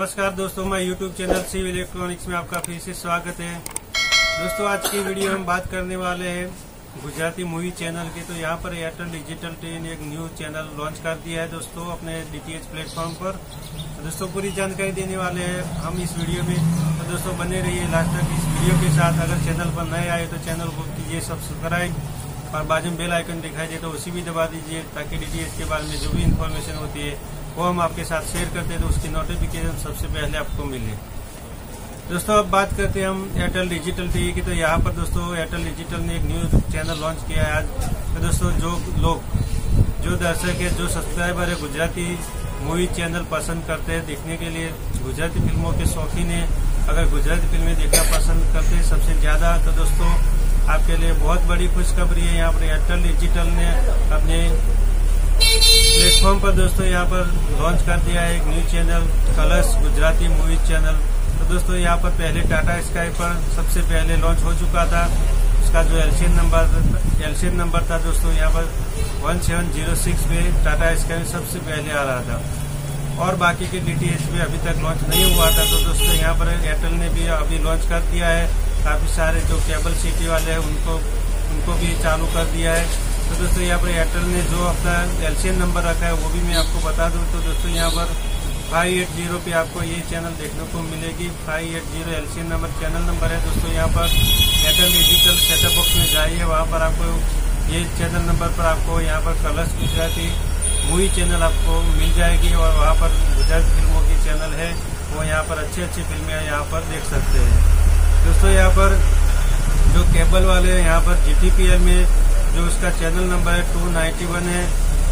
नमस्कार दोस्तों, मैं YouTube चैनल शिव इलेक्ट्रॉनिक्स में आपका फिर से स्वागत है। दोस्तों आज की वीडियो हम बात करने वाले हैं गुजराती मूवी चैनल की। तो यहाँ पर एयरटेल डिजिटल टीवी ने एक न्यू चैनल लॉन्च कर दिया है दोस्तों अपने DTH प्लेटफॉर्म पर। तो दोस्तों पूरी जानकारी देने वाले हैं हम इस वीडियो में। तो दोस्तों बने रहिए लास्ट तक इस वीडियो के साथ। अगर चैनल पर नए आए तो चैनल को कीजिए सब्सक्राइब और बाजू में बेल आइकन दिखाई दे तो उसी भी दबा दीजिए, ताकि DTH के बारे में जो भी इन्फॉर्मेशन होती है वो हम आपके साथ शेयर करते हैं तो उसकी नोटिफिकेशन सबसे पहले आपको मिले। दोस्तों अब बात करते हैं हम एयरटेल डिजिटल टीवी की। तो यहाँ पर दोस्तों एयरटेल डिजिटल ने एक न्यू चैनल लॉन्च किया है आज। तो दोस्तों जो दर्शक है, जो सब्सक्राइबर है, गुजराती मूवी चैनल पसंद करते हैं देखने के लिए, गुजराती फिल्मों के शौकीन है, अगर गुजराती फिल्में देखना पसंद करते हैं सबसे ज्यादा, तो दोस्तों आपके लिए बहुत बड़ी खुशखबरी है। यहाँ पर एयरटेल डिजिटल ने अपने प्लेटफॉर्म पर दोस्तों यहाँ पर लॉन्च कर दिया है एक new channel, Colors Gujarati movie channel. तो दोस्तों यहाँ पर पहले टाटा स्काई पर सबसे पहले लॉन्च हो चुका था। उसका जो एलसीएन नंबर था दोस्तों यहाँ पर 1706 पे टाटा स्काई में सबसे पहले आ रहा था, और बाकी के DTH में अभी तक लॉन्च नहीं हुआ था। तो दोस्तों यहाँ पर एयरटेल ने भी अभी लॉन्च कर दिया है। काफी सारे जो केबल सिटी वाले हैं उनको भी चालू कर दिया है। तो दोस्तों यहाँ पर एयरटेल ने जो अपना एलसीएन नंबर रखा है वो भी मैं आपको बता दूं। तो दोस्तों यहाँ पर 580 पे आपको ये चैनल देखने को मिलेगी। 580 एलसीएन नंबर चैनल नंबर है दोस्तों। यहाँ पर एयरटेल डिजिटल सेटअप बॉक्स में जाइए, वहाँ पर आपको ये चैनल नंबर पर आपको यहाँ पर कलर्स गुजराती मूवी चैनल आपको मिल जाएगी, और वहाँ पर गुजराती फिल्मों की चैनल है वो यहाँ पर अच्छी फिल्में यहाँ पर देख सकते हैं। दोस्तों यहाँ पर जो केबल वाले हैं, यहाँ पर GTPL में जो उसका चैनल नंबर है 291 है,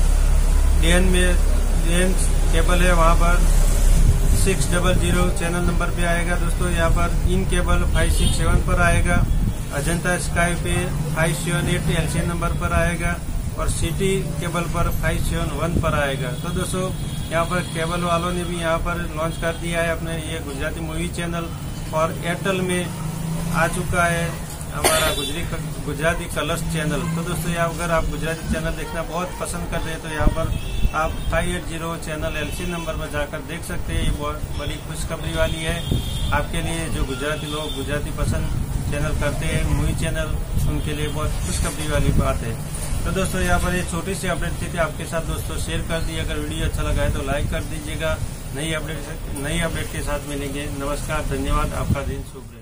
DN केबल है वहाँ पर 600 चैनल नंबर पे आएगा दोस्तों। यहाँ पर इन केबल 567 पर आएगा, अजंता स्काई पे 578 एलसीएन नंबर पर आएगा, और सिटी केबल पर 571 पर आएगा। तो दोस्तों यहाँ पर केबल वालों ने भी यहाँ पर लॉन्च कर दिया है अपने ये गुजराती मूवी चैनल, और एयरटेल में आ चुका है हमारा गुजराती कलर्स चैनल। तो दोस्तों यहाँ अगर आप गुजराती चैनल देखना बहुत पसंद करते हैं तो यहाँ पर आप 580 चैनल एलसीएन नंबर पर जाकर देख सकते हैं। ये बहुत बड़ी खुशखबरी वाली है आपके लिए। जो गुजराती लोग गुजराती पसंद चैनल करते हैं, मूवी चैनल, उनके लिए बहुत खुशखबरी वाली बात है। तो दोस्तों यहाँ पर ये छोटी सी अपडेट थी आपके साथ दोस्तों शेयर कर दी। अगर वीडियो अच्छा लगा है तो लाइक कर दीजिएगा। नई अपडेट के साथ मिलेंगे। नमस्कार, धन्यवाद, आपका दिन शुभ रहे।